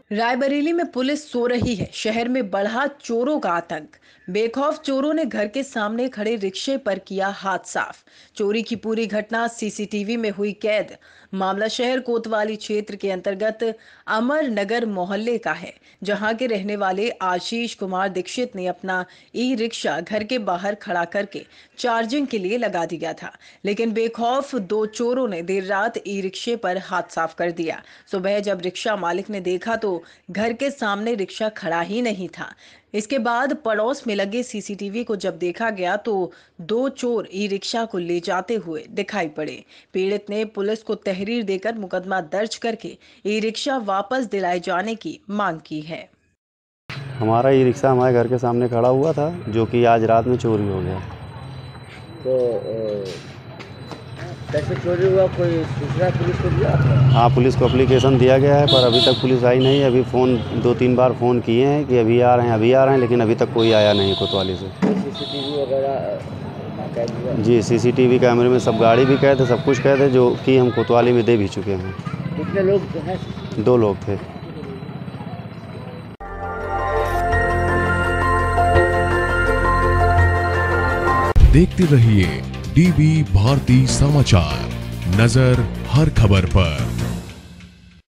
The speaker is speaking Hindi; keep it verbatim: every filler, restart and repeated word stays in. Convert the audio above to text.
रायबरेली में पुलिस सो रही है। शहर में बढ़ा चोरों का आतंक। बेखौफ चोरों ने घर के सामने खड़े रिक्शे पर किया हाथ साफ। चोरी की पूरी घटना सीसीटीवी में हुई कैद। मामला शहर कोतवाली क्षेत्र के अंतर्गत अमर नगर मोहल्ले का है, जहां के रहने वाले आशीष कुमार दीक्षित ने अपना ई रिक्शा घर के बाहर खड़ा करके चार्जिंग के लिए लगा दिया था। लेकिन बेखौफ दो चोरों ने देर रात ई रिक्शे पर हाथ साफ कर दिया। सुबह जब रिक्शा मालिक ने देखा तो घर के सामने रिक्शा खड़ा ही नहीं था। इसके बाद पड़ोस में लगे सीसीटीवी को जब देखा गया तो दो चोर ई रिक्शा को ले जाते हुए दिखाई पड़े। पीड़ित ने पुलिस को तहरीर देकर मुकदमा दर्ज करके ई रिक्शा वापस दिलाए जाने की मांग की है। हमारा ई रिक्शा हमारे घर के सामने खड़ा हुआ था, जो कि आज रात में चोरी हो गया। तो कैसे चोरी हुआ, कोई सूचना पुलिस को दिया आपने? हाँ, पुलिस को एप्लीकेशन दिया गया है, पर अभी तक पुलिस आई नहीं। अभी फ़ोन दो तीन बार फ़ोन किए हैं कि अभी आ रहे हैं अभी आ रहे हैं लेकिन अभी तक कोई आया नहीं कोतवाली से। सीसीटीवी वगैरह कैद हुआ? जी, सीसीटीवी कैमरे में सब गाड़ी भी कैद है, सब कुछ कैद है, जो कि हम कोतवाली में दे भी चुके हैं। कितने लोग हैं? दो लोग थे। देखते रहिए डीबी भारती समाचार, नजर हर खबर पर।